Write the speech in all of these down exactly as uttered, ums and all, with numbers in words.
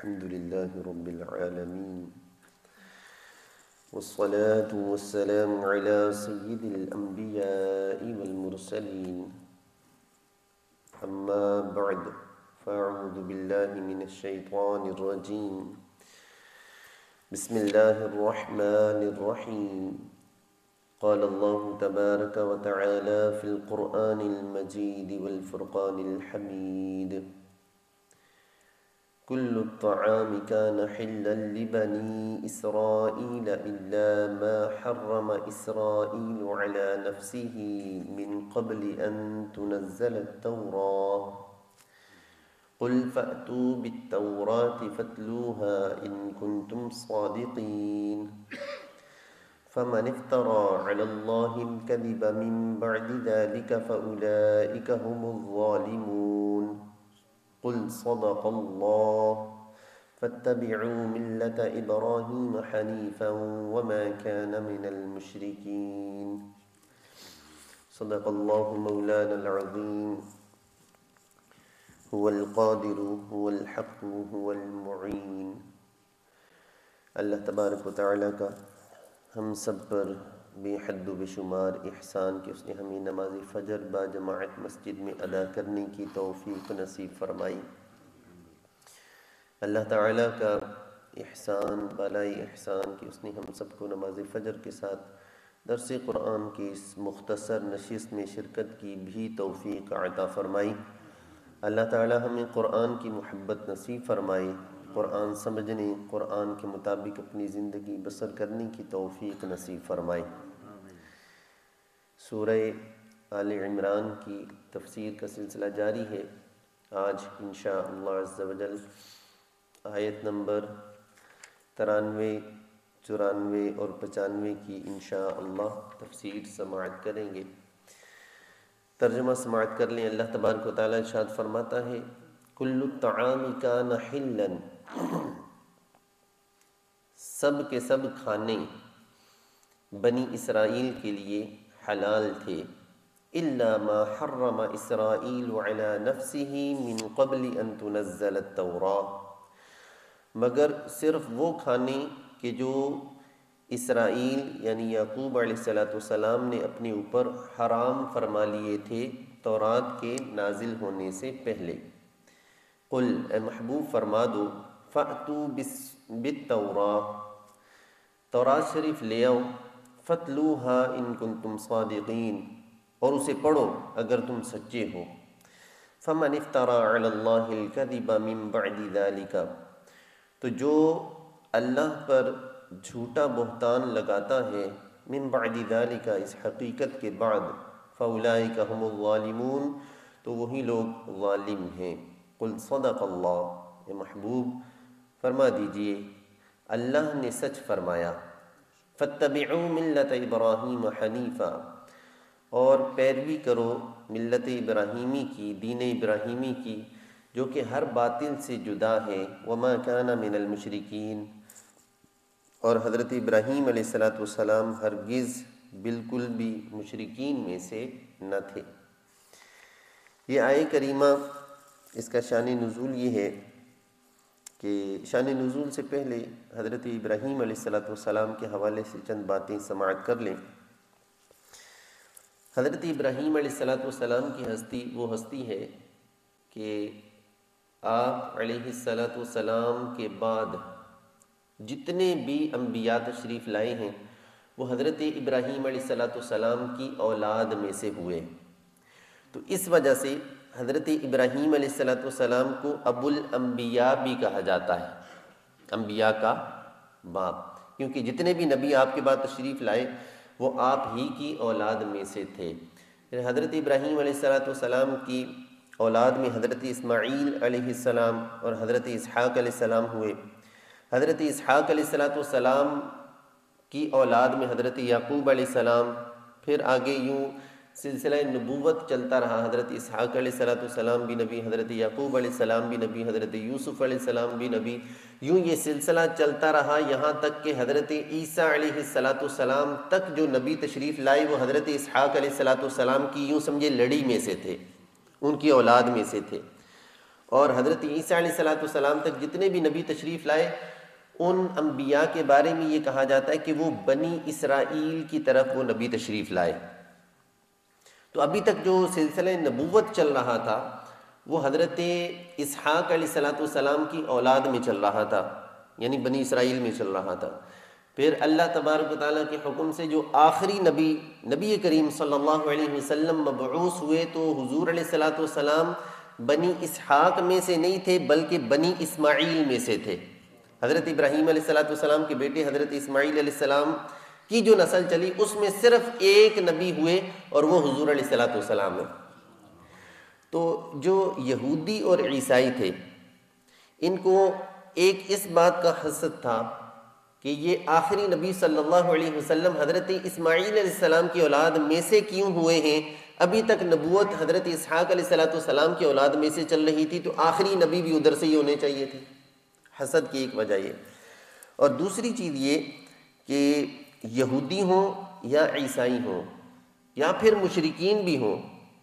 الحمد لله رب العالمين والصلاة والسلام على سيد الأنبياء والمرسلين أما بعد فأعوذ بالله من الشيطان الرجيم بسم الله الرحمن الرحيم قال الله تبارك وتعالى في القرآن المجيد والفرقان الحميد كل الطعام كان حلا لبني إسرائيل إلا ما حرم إسرائيل على نفسه من قبل أن تنزل التوراة قل فأتوا بالتوراة فاتلوها إن كنتم صادقين فمن افترى على الله الكذب من بعد ذلك فأولئك هم الظالمون قل صدق الله فاتبعوا ملة إبراهيم حنيفا وما كان من المشركين صدق الله مولانا العظيم هو القادر هو الحق هو المعين۔ اللہ تبارک و تعالیٰ کا ہم سب پر بے حد و بے شمار احسان کہ اس نے ہمیں نماز فجر با جماعت مسجد میں ادا کرنے کی توفیق نصیب فرمائی۔ اللہ تعالیٰ کا احسان بالائی احسان کہ اس نے ہم سب کو نماز فجر کے ساتھ درس قرآن کی اس مختصر نشست میں شرکت کی بھی توفیق عطا فرمائی۔ اللہ تعالیٰ ہمیں قرآن کی محبت نصیب فرمائی، قرآن سمجھنے قرآن کے مطابق اپنی زندگی بسر کرنے کی توفیق نصیب فرمائی۔ سورہ آل عمران کی تفسیر کا سلسلہ جاری ہے۔ آج انشاءاللہ عز و جل آیت نمبر ترانوے چورانوے اور پچانوے کی انشاءاللہ تفسیر سماعت کریں گے۔ ترجمہ سماعت کر لیں۔ اللہ تبارک و تعالیٰ ارشاد فرماتا ہے کل الطعام کان حلا، سب کے سب کھانے بنی اسرائیل کے لیے حلال تھے، الا ما حرم اسرائیل علی نفسہ من قبل ان تنزل التوراۃ، مگر صرف وہ کھانے کہ جو اسرائیل یعنی یعقوب علیہ السلام نے اپنے اوپر حرام فرما لیے تھے تورات کے نازل ہونے سے پہلے۔ قل اے محبوب فرما دو فأتوا بالتوراۃ، تورات شریف لے آؤ، فتلوها ان کنتم صادقین، اور اسے پڑھو اگر تم سچے ہو۔ فمن افترى علی اللہ الکذب من بعد ذلک، تو جو اللہ پر جھوٹا بہتان لگاتا ہے من بعد ذلک، اس حقیقت کے بعد، فاولئک هم الظالمون، تو وہی لوگ ظالم ہیں۔ قل صدق اللہ، اے محبوب فرما دیجئے اللہ نے سچ فرمایا۔ فاتبعوا ملت ابراہیم حنیفا، اور پیروی کرو ملت ابراہیمی کی، دین ابراہیمی کی، جو کہ ہر باطل سے جدا ہے۔ وما کان من المشرکین، اور حضرت ابراہیم علیہ السلام ہرگز بالکل بھی مشرکین میں سے نہ تھے۔ یہ آیہ کریمہ اس کا شان نزول یہ ہے کہ شان نزول سے پہلے حضرت ابراہیم علیہ السلام کے حوالے سے چند باتیں سماعت کر لیں۔ حضرت ابراہیم علیہ السلام کی ہستی وہ ہستی ہے کہ آپ علیہ السلام کے بعد جتنے بھی انبیاء تشریف لائے ہیں وہ حضرت ابراہیم علیہ السلام کی اولاد میں سے ہوئے، تو اس وجہ سے حضرت ابراہیم علیہ السلام کو ابو الانبیاء بھی کہا جاتا ہے، انبیاء کا باپ، کیونکہ جتنے بھی نبی آپ کے بعد تشریف لائے وہ آپ ہی کی اولاد میں سے تھے۔ حضرت ابراہیم علیہ السلام کی اولاد میں حضرت اسماعیل علیہ السلام اور حضرت اسحاق علیہ السلام ہوئے۔ حضرت اسحاق علیہ السلام کی اولاد میں حضرت یعقوب علیہ السلام، پھر آگے یوں سلسلہ نبوت چلتا رہا، حضرت اسحاق علیہ السلام بھی نبی، حضرت یعقوب علیہ السلام بھی نبی، حضرت یوسف علیہ السلام بھی نبی، یوں یہ سلسلہ چلتا رہا یہاں تک کہ حضرت عیسیٰ علیہ السلام تک جو نبی تشریف لائے وہ حضرت اسحاق علیہ السلام کی یوں سمجھے لڑی میں سے تھے، ان کی اولاد میں سے تھے۔ اور حضرت عیسیٰ علیہ الصلوۃ والسلام تک جتنے بھی نبی تشریف لائے ان انبیاء کے بارے میں یہ کہا جاتا ہے کہ وہ بنی اسرائیل کی طرف وہ نبی تشریف لائے۔ تو ابھی تک جو سلسلہ نبوت چل رہا تھا وہ حضرت اسحاق علیہ الصلوۃ والسلام کی اولاد میں چل رہا تھا، یعنی بنی اسرائیل میں چل رہا تھا۔ پھر اللہ تبارک و تعالیٰ کے حکم سے جو آخری نبی نبی کریم صلی اللہ علیہ وسلم مبعوث ہوئے تو حضور علیہ الصلوۃ والسلام بنی اسحاق میں سے نہیں تھے بلکہ بنی اسماعیل میں سے تھے۔ حضرت ابراہیم علیہ الصلوۃ والسلام کے بیٹے حضرت اسماعیل علیہ السلام کی جو نسل چلی اس میں صرف ایک نبی ہوئے اور وہ حضور علیہ الصلوۃ والسلام ہیں۔ تو جو یہودی اور عیسائی تھے ان کو ایک اس بات کا حسد تھا کہ یہ آخری نبی صلی اللہ علیہ وسلم حضرت اسماعیل علیہ السلام کی اولاد میں سے کیوں ہوئے ہیں؟ ابھی تک نبوت حضرت اسحاق علیہ الصلوۃ والسلام کی اولاد میں سے چل رہی تھی تو آخری نبی بھی ادھر سے ہی ہونے چاہیے تھے۔ حسد کی ایک وجہ یہ، اور دوسری چیز یہ کہ یہودی ہوں یا عیسائی ہوں یا پھر مشرکین بھی ہوں،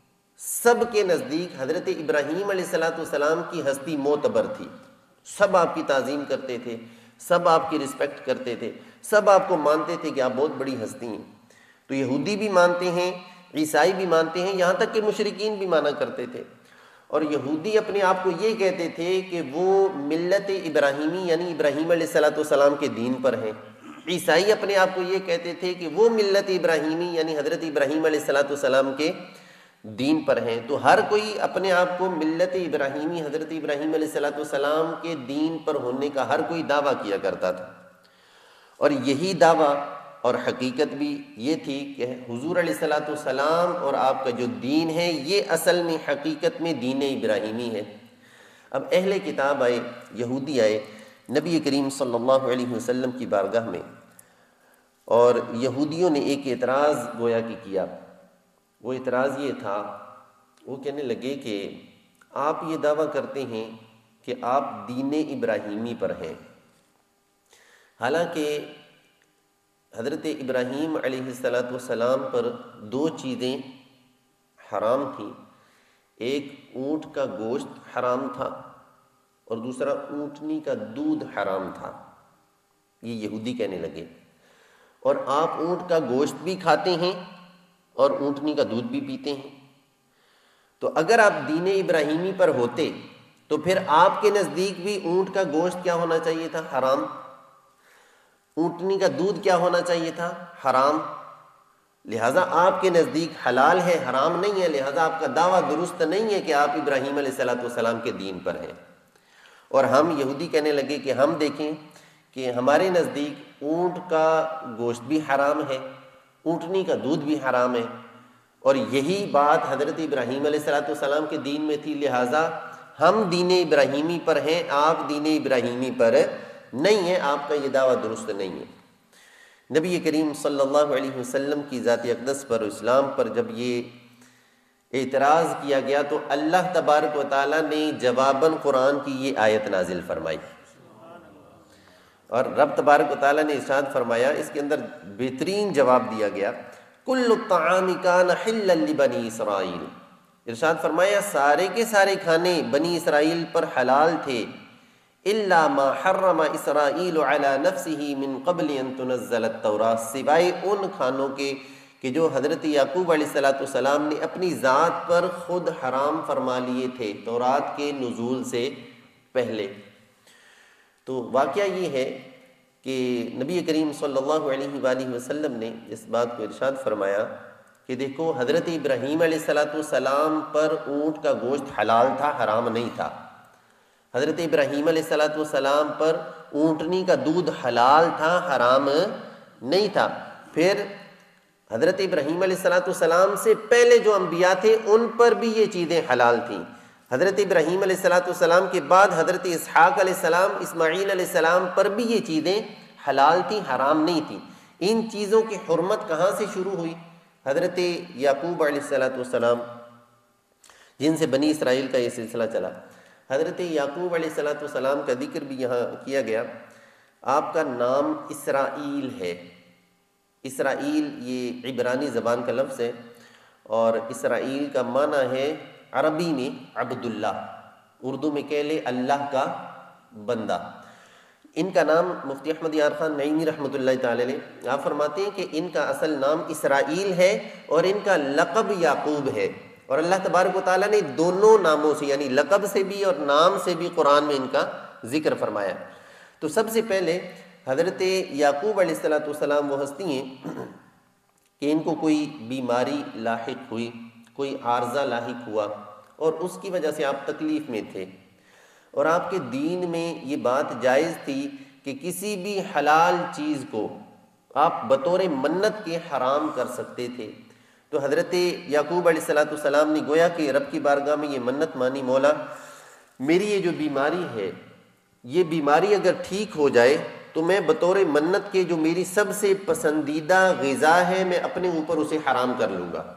سب کے نزدیک حضرت ابراہیم علیہ الصلوۃ والسلام کی ہستی معتبر تھی۔ سب آپ کی تعظیم کرتے تھے، سب آپ کی رسپیکٹ کرتے تھے، سب آپ کو مانتے تھے کہ آپ بہت بڑی ہستی ہیں۔ تو یہودی بھی مانتے ہیں، عیسائی بھی مانتے ہیں، یہاں تک کہ مشرکین بھی مانا کرتے تھے۔ اور یہودی اپنے آپ کو یہ کہتے تھے کہ وہ ملت ابراہیمی یعنی ابراہیم علیہ الصلوۃ والسلام کے دین پر ہیں۔ عیسائی اپنے آپ کو یہ کہتے تھے کہ وہ ملت ابراہیمی یعنی حضرت ابراہیم علیہ الصلوۃ والسلام کے دین پر ہیں۔ تو ہر کوئی اپنے آپ کو ملت ابراہیمی حضرت ابراہیم علیہ الصلوۃ والسلام کے دین پر ہونے کا ہر کوئی دعویٰ کیا کرتا تھا، اور یہی دعویٰ اور حقیقت بھی یہ تھی کہ حضور علیہ الصلوۃ والسلام اور آپ کا جو دین ہے یہ اصل میں حقیقت میں دین ابراہیمی ہے۔ اب اہل کتاب آئے، یہودی آئے نبی کریم صلی اللہ علیہ وسلم کی بارگاہ میں، اور یہودیوں نے ایک اعتراض گویا کہ کیا۔ وہ اعتراض یہ تھا، وہ کہنے لگے کہ آپ یہ دعویٰ کرتے ہیں کہ آپ دین ابراہیمی پر ہیں، حالانکہ حضرت ابراہیم علیہ الصلوۃ والسلام پر دو چیزیں حرام تھیں، ایک اونٹ کا گوشت حرام تھا اور دوسرا اونٹنی کا دودھ حرام تھا۔ یہ یہودی کہنے لگے، اور آپ اونٹ کا گوشت بھی کھاتے ہیں اور اونٹنی کا دودھ بھی پیتے ہیں، تو اگر آپ دین ابراہیمی پر ہوتے تو پھر آپ کے نزدیک بھی اونٹ کا گوشت کیا ہونا چاہیے تھا؟ حرام۔ اونٹنی کا دودھ کیا ہونا چاہیے تھا؟ حرام۔ لہٰذا آپ کے نزدیک حلال ہے، حرام نہیں ہے، لہٰذا آپ کا دعویٰ درست نہیں ہے کہ آپ ابراہیم علیہ الصلوۃ والسلام کے دین پر ہیں۔ اور ہم یہودی کہنے لگے کہ ہم دیکھیں کہ ہمارے نزدیک اونٹ کا گوشت بھی حرام ہے، اونٹنی کا دودھ بھی حرام ہے، اور یہی بات حضرت ابراہیم علیہ الصلوۃ والسلام کے دین میں تھی، لہٰذا ہم دین ابراہیمی پر ہیں، آپ دین ابراہیمی پر نہیں ہیں، آپ کا یہ دعویٰ درست نہیں ہے۔ نبی کریم صلی اللہ علیہ وسلم کی ذات اقدس پر، اسلام پر جب یہ اعتراض کیا گیا تو اللہ تبارک و تعالیٰ نے جواباً قرآن کی یہ آیت نازل فرمائی، اور رب تبارک و تعالیٰ نے ارشاد فرمایا، اس کے اندر بہترین جواب دیا گیا، کل الطعام کان حلا لبنی اسرائیل، ارشاد فرمایا سارے کے سارے کھانے بنی اسرائیل پر حلال تھے، الا ما حرم اسرائیل علی نفسہ من قبل ان تنزل التوراۃ، سوائے ان کھانوں کے کہ جو حضرت یعقوب علیہ الصلوۃ والسلام نے اپنی ذات پر خود حرام فرما لیے تھے تورات کے نزول سے پہلے۔ تو واقعہ یہ ہے کہ نبی کریم صلی اللہ علیہ وآلہ وسلم نے اس بات کو ارشاد فرمایا کہ دیکھو حضرت ابراہیم علیہ الصلوۃ والسلام پر اونٹ کا گوشت حلال تھا، حرام نہیں تھا۔ حضرت ابراہیم علیہ الصلوۃ والسلام پر اونٹنی کا دودھ حلال تھا، حرام نہیں تھا۔ پھر حضرت ابراہیم علیہ الصلوۃ والسلام سے پہلے جو انبیاء تھے ان پر بھی یہ چیزیں حلال تھیں۔ حضرت ابراہیم علیہ الصلوۃ والسلام کے بعد حضرت اسحاق علیہ السلام، اسماعیل علیہ السلام پر بھی یہ چیزیں حلال تھیں، حرام نہیں تھیں۔ ان چیزوں کی حرمت کہاں سے شروع ہوئی؟ حضرت یعقوب علیہ الصلوۃ والسلام جن سے بنی اسرائیل کا یہ سلسلہ چلا، حضرت یعقوب علیہ الصلوۃ والسلام کا ذکر بھی یہاں کیا گیا۔ آپ کا نام اسرائیل ہے، اسرائیل یہ عبرانی زبان کا لفظ ہے، اور اسرائیل کا معنی ہے عربی میں عبداللہ، اردو میں کہہ لے اللہ کا بندہ۔ ان کا نام مفتی احمد یار خان نعیمی رحمۃ اللہ تعالی علیہ آپ فرماتے ہیں کہ ان کا اصل نام اسرائیل ہے اور ان کا لقب یعقوب ہے، اور اللہ تبارک و تعالیٰ نے دونوں ناموں سے یعنی لقب سے بھی اور نام سے بھی قرآن میں ان کا ذکر فرمایا۔ تو سب سے پہلے حضرت یعقوب علیہ الصلوۃ والسلام وہ ہستی ہیں کہ ان کو کوئی بیماری لاحق ہوئی، کوئی عارضہ لاحق ہوا اور اس کی وجہ سے آپ تکلیف میں تھے، اور آپ کے دین میں یہ بات جائز تھی کہ کسی بھی حلال چیز کو آپ بطور منت کے حرام کر سکتے تھے۔ تو حضرت یعقوب علیہ الصلوۃ والسلام نے گویا کہ رب کی بارگاہ میں یہ منت مانی، مولا میری یہ جو بیماری ہے، یہ بیماری اگر ٹھیک ہو جائے تو میں بطور منت کے جو میری سب سے پسندیدہ غذا ہے میں اپنے اوپر اسے حرام کر لوں گا۔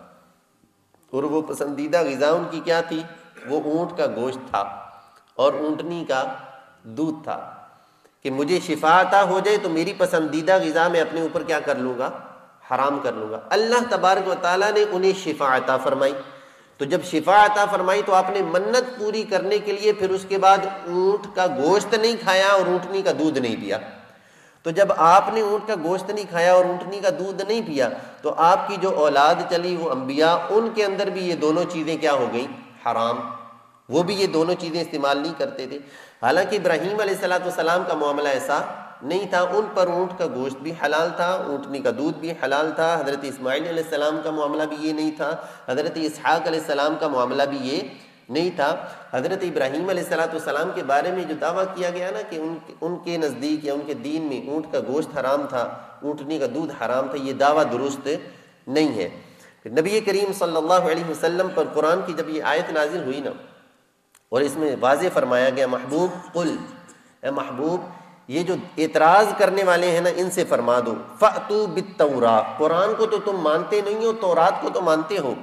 اور وہ پسندیدہ غذا ان کی کیا تھی؟ وہ اونٹ کا گوشت تھا اور اونٹنی کا دودھ تھا، کہ مجھے شفا عطا ہو جائے تو میری پسندیدہ غذا میں اپنے اوپر کیا کر لوں گا؟ حرام کر لوں گا۔ اللہ تبارک و تعالیٰ نے انہیں شفا عطا فرمائی، تو جب شفا عطا فرمائی تو آپ نے منت پوری کرنے کے لیے پھر اس کے بعد اونٹ کا گوشت نہیں کھایا اور اونٹنی کا دودھ نہیں پیا۔ تو جب آپ نے اونٹ کا گوشت نہیں کھایا اور اونٹنی کا دودھ نہیں پیا تو آپ کی جو اولاد چلی وہ انبیاء، ان کے اندر بھی یہ دونوں چیزیں کیا ہو گئیں؟ حرام۔ وہ بھی یہ دونوں چیزیں استعمال نہیں کرتے تھے۔ حالانکہ ابراہیم علیہ الصلوۃ والسلام کا معاملہ ایسا نہیں تھا، ان پر اونٹ کا گوشت بھی حلال تھا، اونٹنی کا دودھ بھی حلال تھا۔ حضرت اسماعیل علیہ السلام کا معاملہ بھی یہ نہیں تھا، حضرت اسحاق علیہ السلام کا معاملہ بھی یہ نہیں تھا۔ حضرت ابراہیم علیہ الصلوۃ والسلام کے بارے میں جو دعویٰ کیا گیا نا کہ ان ان کے نزدیک یا ان کے دین میں اونٹ کا گوشت حرام تھا، اونٹنی کا دودھ حرام تھا، یہ دعویٰ درست نہیں ہے۔ نبی کریم صلی اللہ علیہ وسلم پر قرآن کی جب یہ آیت نازل ہوئی نا اور اس میں واضح فرمایا گیا محبوب قل، اے محبوب یہ جو اعتراض کرنے والے ہیں نا ان سے فرما دو فَأْتُوا بِالتَّوْرَاةِ، قرآن کو تو تم مانتے نہیں ہو، تورات کو تو مانتے ہو،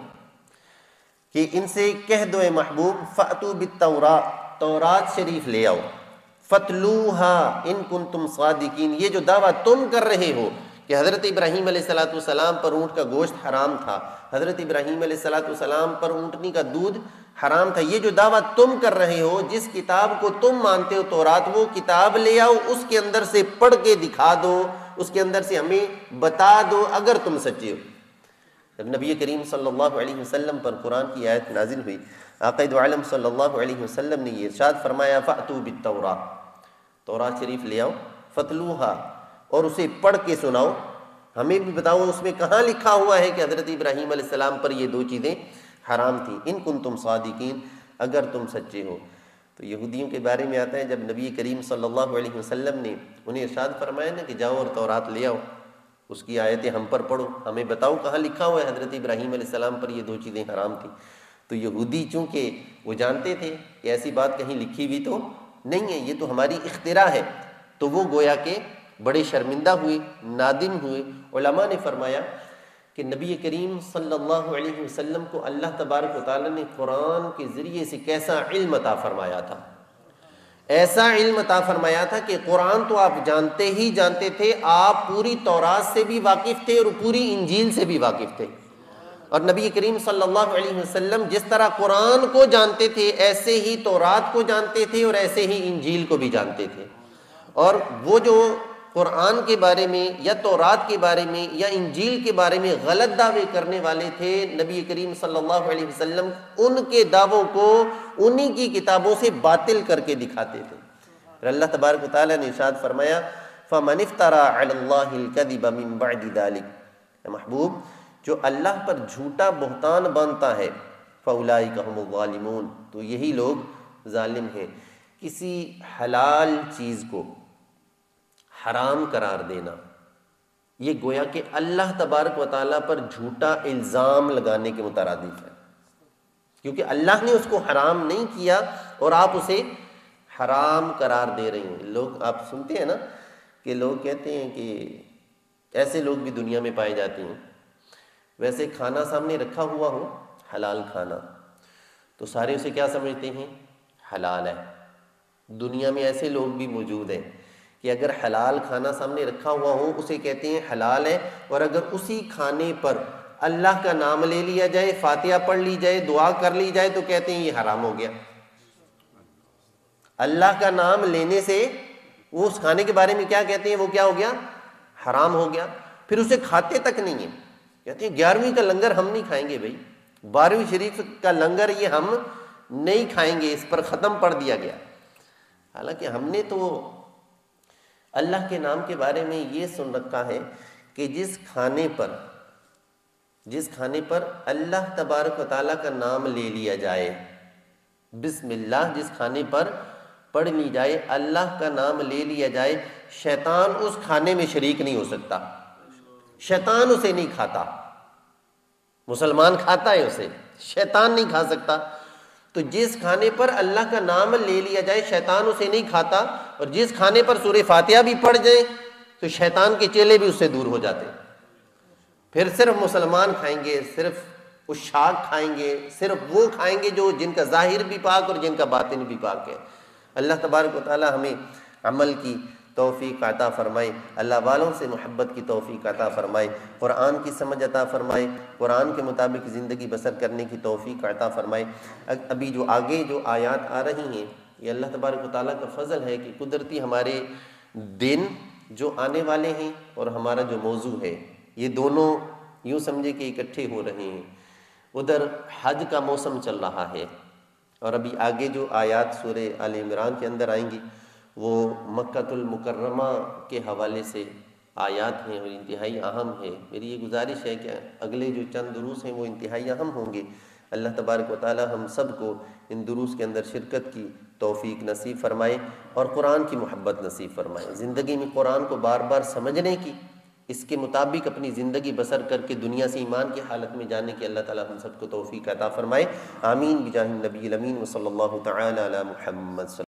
کہ ان سے کہہ دو اے محبوب فَأْتُوا بِالتَّوْرَاةِ، تورات شریف لے آؤ، فَاتْلُوهَا إِن كُنتُمْ صَادِقِينَ، یہ جو دعویٰ تم کر رہے ہو کہ حضرت ابراہیم علیہ الصلوۃ والسلام پر اونٹ کا گوشت حرام تھا، حضرت ابراہیم علیہ الصلوۃ والسلام پر اونٹنی کا دودھ حرام تھا، یہ جو دعویٰ تم کر رہے ہو، جس کتاب کو تم مانتے ہو تورات، وہ کتاب لے آؤ، اس کے اندر سے پڑھ کے دکھا دو، اس کے اندر سے ہمیں بتا دو اگر تم سچے ہو۔ جب نبی کریم صلی اللہ علیہ وسلم پر قرآن کی آیت نازل ہوئی، آقا دو عالم صلی اللہ علیہ وسلم نے یہ ارشاد فرمایا فَأْتُوا بِالتَّوْرَاةِ، تورات شریف لے آؤ، فَاتْلُوهَا، اور اسے پڑھ کے سناؤ، ہمیں بھی بتاؤ اس میں کہاں لکھا ہوا ہے کہ حضرت ابراہیم علیہ السلام پر یہ دو چیزیں حرام تھیں، ان کنتم صادقین، اگر تم سچے ہو۔ تو یہودیوں کے بارے میں آتا ہے جب نبی کریم صلی اللہ علیہ وسلم نے انہیں ارشاد فرمایا نا کہ جاؤ اور تورات لے آؤ، اس کی آیتیں ہم پر پڑھو، ہمیں بتاؤ کہاں لکھا ہوا ہے حضرت ابراہیم علیہ السلام پر یہ دو چیزیں حرام تھیں۔ تو یہودی چونکہ وہ جانتے تھے کہ ایسی بات کہیں لکھی ہوئی تو نہیں ہے، یہ تو ہماری اختراع ہے، تو وہ گویا کہ بڑے شرمندہ ہوئے، نادم ہوئے۔ علماء نے فرمایا کہ نبی کریم صلی اللہ علیہ وسلم کو اللہ تبارک و تعالیٰ نے قرآن کے ذریعے سے کیسا علم عطا فرمایا تھا، ایسا علم عطا فرمایا تھا کہ قرآن تو آپ جانتے ہی جانتے تھے، آپ پوری تورات سے بھی واقف تھے اور پوری انجیل سے بھی واقف تھے، اور نبی کریم صلی اللہ علیہ وسلم جس طرح قرآن کو جانتے تھے ایسے ہی تورات کو جانتے تھے اور ایسے ہی انجیل کو بھی جانتے تھے۔ اور وہ جو قرآن کے بارے میں یا تورات کے بارے میں یا انجیل کے بارے میں غلط دعوے کرنے والے تھے، نبی کریم صلی اللہ علیہ وسلم ان کے دعووں کو انہی کی کتابوں سے باطل کر کے دکھاتے تھے۔ اور اللہ تبارک و تعالیٰ نے ارشاد فرمایا فَمَنِ افْتَرَىٰ عَلَى اللَّهِ الْكَذِبَ مِن بَعْدِ ذَلِكَ، اے محبوب جو اللہ پر جھوٹا بہتان باندھتا ہے فَأُولَٰئِكَ هُمُ الظَّالِمُونَ، تو یہی لوگ ظالم ہیں۔ کسی حلال چیز کو حرام قرار دینا یہ گویا کہ اللہ تبارک و تعالیٰ پر جھوٹا الزام لگانے کے مترادف ہے، کیونکہ اللہ نے اس کو حرام نہیں کیا اور آپ اسے حرام قرار دے رہے ہیں۔ لوگ آپ سنتے ہیں نا کہ لوگ کہتے ہیں کہ ایسے لوگ بھی دنیا میں پائے جاتے ہیں، ویسے کھانا سامنے رکھا ہوا ہو حلال کھانا تو سارے اسے کیا سمجھتے ہیں؟ حلال ہے۔ دنیا میں ایسے لوگ بھی موجود ہیں کہ اگر حلال کھانا سامنے رکھا ہوا ہو اسے کہتے ہیں حلال ہے، اور اگر اسی کھانے پر اللہ کا نام لے لیا جائے، فاتحہ پڑھ لی جائے، دعا کر لی جائے تو کہتے ہیں یہ حرام ہو گیا۔ اللہ کا نام لینے سے وہ اس کھانے کے بارے میں کیا کہتے ہیں، وہ کیا ہو گیا، حرام ہو گیا. پھر اسے کھاتے تک نہیں ہیں، کہتے ہیں گیارہویں کا لنگر ہم نہیں کھائیں گے بھائی، بارہویں شریف کا لنگر یہ ہم نہیں کھائیں گے، اس پر ختم پڑھ دیا گیا. حالانکہ ہم نے تو اللہ کے نام کے بارے میں یہ سن رکھا ہے کہ جس کھانے پر جس کھانے پر اللہ تبارک و تعالیٰ کا نام لے لیا جائے، بسم اللہ جس کھانے پر پڑھ لی جائے، اللہ کا نام لے لیا جائے، شیطان اس کھانے میں شریک نہیں ہو سکتا، شیطان اسے نہیں کھاتا. مسلمان کھاتا ہے اسے، شیطان نہیں کھا سکتا. تو جس کھانے پر اللہ کا نام لے لیا جائے شیطان اسے نہیں کھاتا، اور جس کھانے پر سورہ فاتحہ بھی پڑھ جائیں تو شیطان کے چیلے بھی اس سے دور ہو جاتے. پھر صرف مسلمان کھائیں گے، صرف عشاق کھائیں گے، صرف وہ کھائیں گے جو جن کا ظاہر بھی پاک اور جن کا باطن بھی پاک ہے. اللہ تبارک و تعالی ہمیں عمل کی توفیق عطا فرمائے، اللہ والوں سے محبت کی توفیق عطا فرمائے، قرآن کی سمجھ عطا فرمائے، قرآن کے مطابق زندگی بسر کرنے کی توفیق عطا فرمائے. ابھی جو آگے جو آیات آ رہی ہیں یہ اللہ تبارک و تعالیٰ کا فضل ہے کہ قدرتی ہمارے دن جو آنے والے ہیں اور ہمارا جو موضوع ہے یہ دونوں یوں سمجھے کہ اکٹھے ہو رہے ہیں. ادھر حج کا موسم چل رہا ہے، اور ابھی آگے جو آیات سورہ آل عمران کے اندر آئیں گی وہ مکۃ المکرمہ کے حوالے سے آیات ہیں اور انتہائی اہم ہے. میری یہ گزارش ہے کہ اگلے جو چند دروس ہیں وہ انتہائی اہم ہوں گے. اللہ تبارک و تعالی ہم سب کو ان دروس کے اندر شرکت کی توفیق نصیب فرمائے اور قرآن کی محبت نصیب فرمائے. زندگی میں قرآن کو بار بار سمجھنے کی، اس کے مطابق اپنی زندگی بسر کر کے دنیا سے ایمان کی حالت میں جانے کی اللہ تعالی ہم سب کو توفیق عطا فرمائے. آمین بجاہ النبی الامین وصلی اللہ تعالی علی محمد.